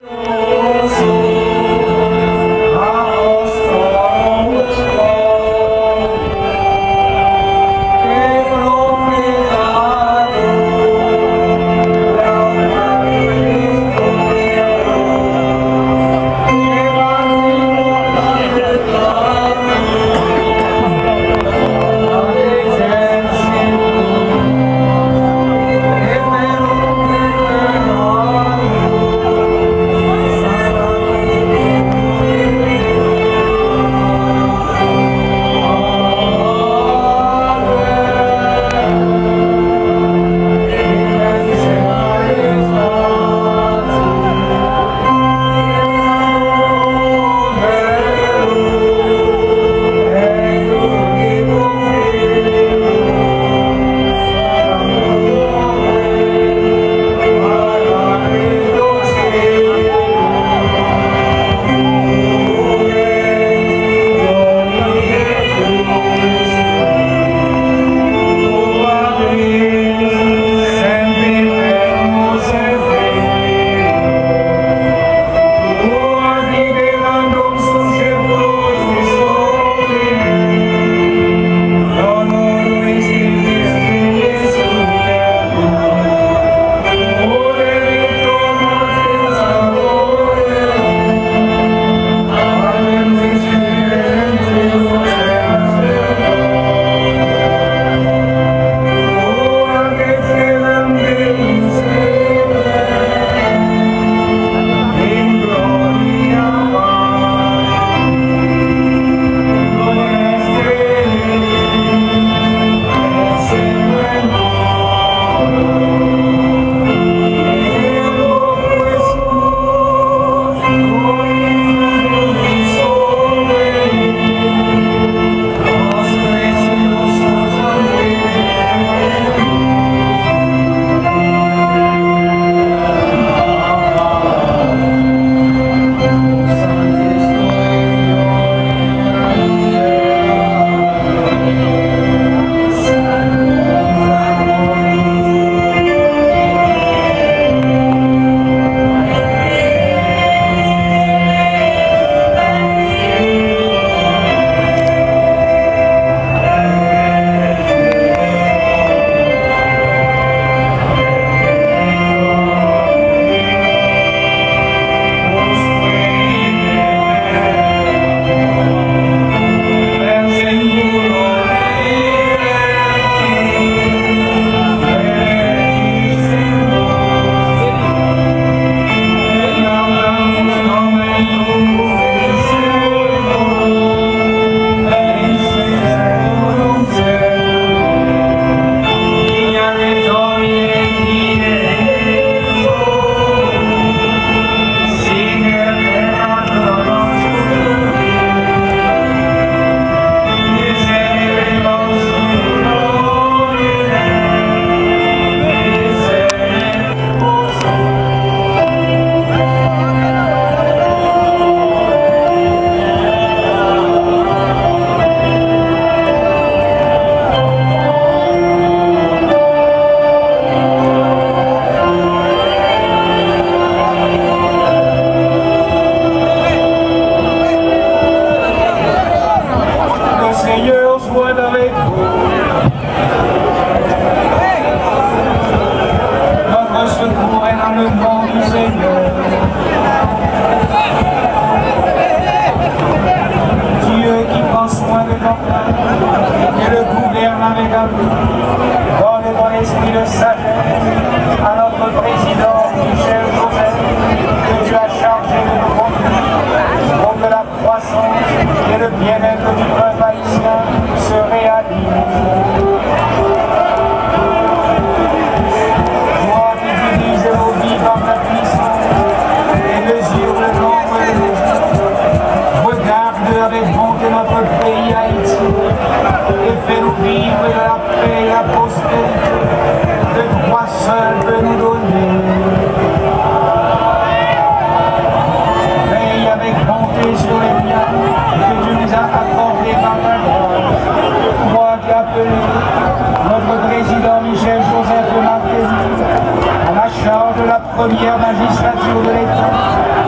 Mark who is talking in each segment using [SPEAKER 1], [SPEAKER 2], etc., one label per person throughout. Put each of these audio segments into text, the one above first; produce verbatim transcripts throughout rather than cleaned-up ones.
[SPEAKER 1] Première magistrature de l'État,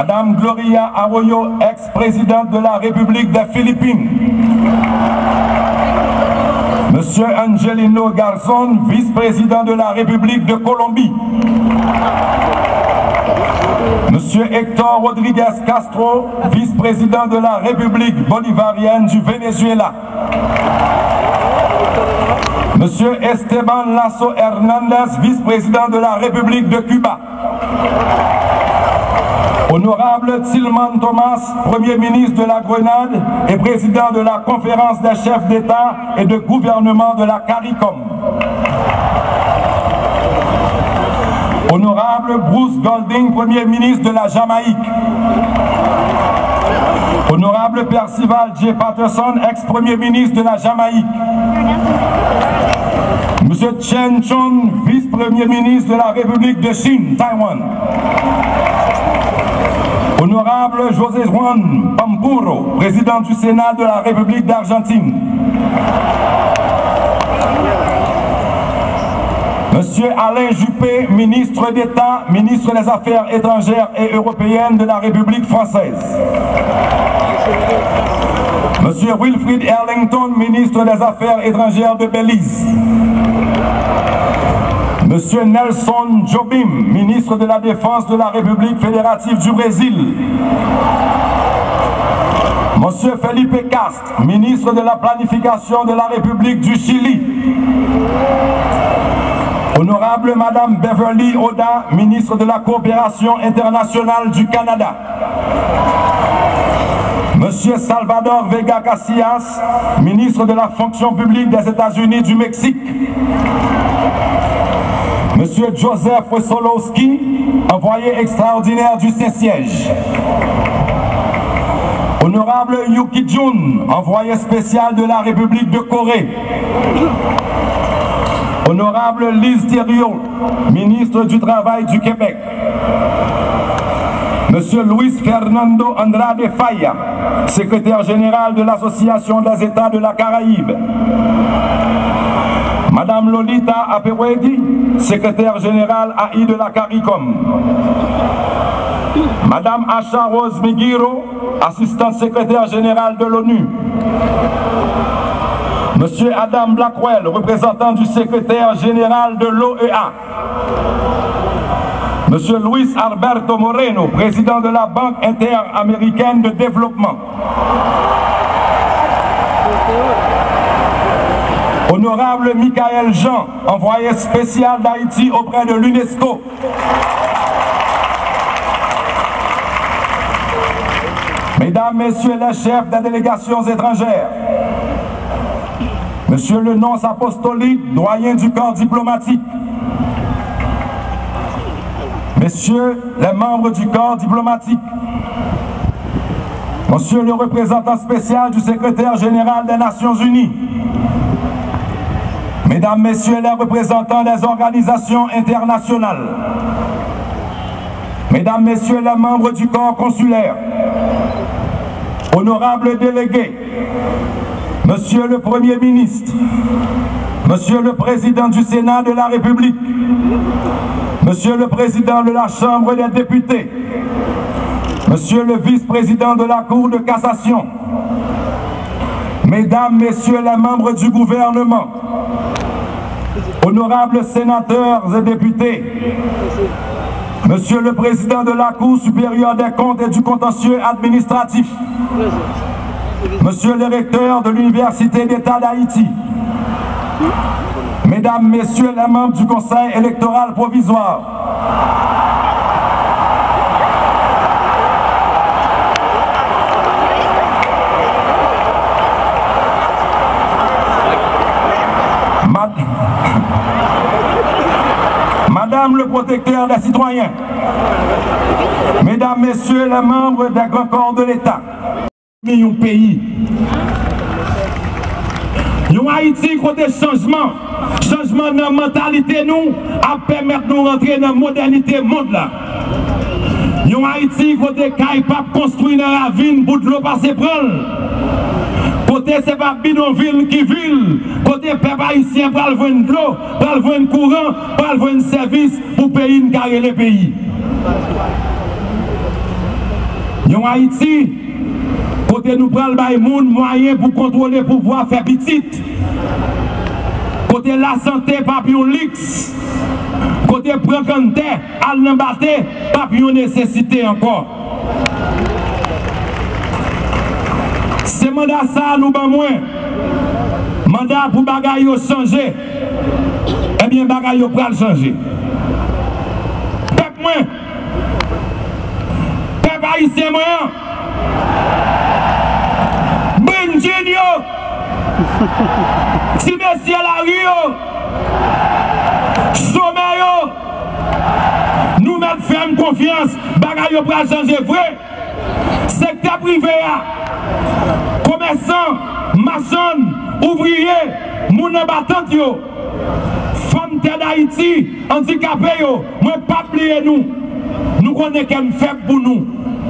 [SPEAKER 1] Madame Gloria Arroyo, ex-présidente de la République des Philippines. Monsieur Angelino Garzón, vice-président de la République de Colombie. Monsieur Héctor Rodríguez Castro, vice-président de la République bolivarienne du Venezuela. Monsieur Esteban Lasso Hernández, vice-président de la République de Cuba. Honorable Tilman Thomas, Premier ministre de la Grenade et président de la Conférence des chefs d'État et de gouvernement de la CARICOM. Honorable Bruce Golding, Premier ministre de la Jamaïque. Honorable Percival J. Patterson, ex-Premier ministre de la Jamaïque. Monsieur Chen Chun, vice-premier ministre de la République de Chine, Taïwan. Honorable José Juan Pampuro, président du Sénat de la République d'Argentine. Monsieur Alain Juppé, ministre d'État, ministre des Affaires étrangères et européennes de la République française. Monsieur Wilfrid Arlington, ministre des Affaires étrangères de Belize. Monsieur Nelson Jobim, ministre de la Défense de la République fédérative du Brésil. Monsieur Felipe Cast, ministre de la Planification de la République du Chili. Honorable Madame Beverly Oda, ministre de la Coopération internationale du Canada. Monsieur Salvador Vega Casillas, ministre de la Fonction publique des États-Unis du Mexique. Monsieur Joseph Wesolowski, envoyé extraordinaire du Saint-Siège. Honorable Yuki Jun, envoyé spécial de la République de Corée. Honorable Lise Thériault, ministre du Travail du Québec. Monsieur Luis Fernando Andrade Faya, secrétaire général de l'Association des États de la Caraïbe. Madame Lolita Apewedi, secrétaire générale A I de la CARICOM. Madame Asha Rose Migiro, assistante secrétaire générale de l'ONU. Monsieur Adam Blackwell, représentant du secrétaire général de l'O E A. Monsieur Luis Alberto Moreno, président de la Banque interaméricaine de développement. Honorable Michael Jean, envoyé spécial d'Haïti auprès de l'UNESCO. Mesdames, Messieurs les chefs des délégations étrangères, Monsieur le nonce apostolique, doyen du corps diplomatique, Messieurs les membres du corps diplomatique, Monsieur le représentant spécial du secrétaire général des Nations Unies, Mesdames, Messieurs les représentants des organisations internationales, Mesdames, Messieurs les membres du corps consulaire, honorables délégués, Monsieur le Premier ministre, Monsieur le Président du Sénat de la République, Monsieur le Président de la Chambre des députés, Monsieur le Vice-président de la Cour de cassation, Mesdames, Messieurs les membres du gouvernement, honorables sénateurs et députés, Monsieur le Président de la Cour supérieure des comptes et du contentieux administratif, Monsieur le recteur de l'Université d'État d'Haïti, Mesdames, Messieurs les membres du Conseil électoral provisoire, Mad... Madame le protecteur des citoyens, Mesdames, Messieurs les membres des grands corps de l'État, un pays. Nous Haïti côté changement, changement de mentalité nous a permettre nous rentrer dans la modernité monde là. Nous Haïti côté caille pas construire dans la ville pour de l'eau passer prendre. Côté c'est pas bidonville qui ville, côté peuple haïtien pour avoir de l'eau, pour avoir un courant, pour avoir un service pour payer une carrière le pays. En Haïti, côté nous prenons les moyens pour contrôler le pouvoir, faire petit. Côté la santé, papillon lix. Côté prendre terre, al n'embatter, papillon nécessité encore. C'est mandat ça, nous ben moins. Mandat pour bagaille changer. Eh bien, bagaille pour le changer. Peuple moins. Peuple haïtien moins. Benjinio. Si monsieur la Rio. Sommeil. Nous mettons ferme confiance. Bagaille pour le changer vrai. Secteur privé. Commerçants, maçons, ouvriers, moun battant yo, femmes d'Haïti, handicapés yo, moi pas oublier nous. Nous connaissons qu'elle fait pour nous.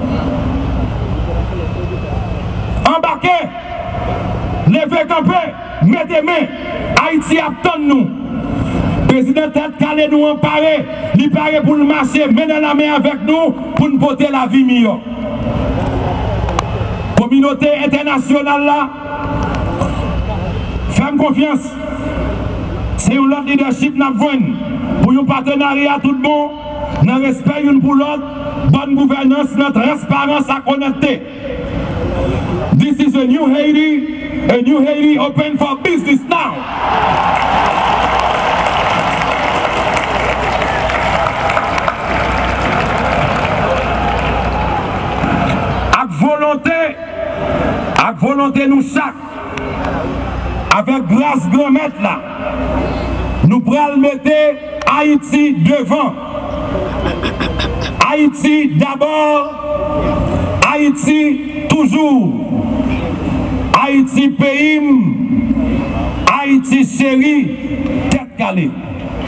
[SPEAKER 1] Embarquez, levez camper, mettez main, Haïti attend nous. Président tête calé nous emparer, il paraît pour le marcher, mener la main avec nous pour nous porter la vie meilleure. Communauté internationale là, faites confiance. C'est un autre leadership n'a pour un partenariat tout bon, dans le respect une pour l'autre, bonne gouvernance, notre transparence à connecter. This is a new Haiti, a new Haiti open for business now. Avec volonté, avec volonté nous chaque, avec grâce grand maître là, nous prenons mettre Haïti devant. Haïti d'abord, Haïti toujours. Haïti pays, Haïti chéri, tête calée.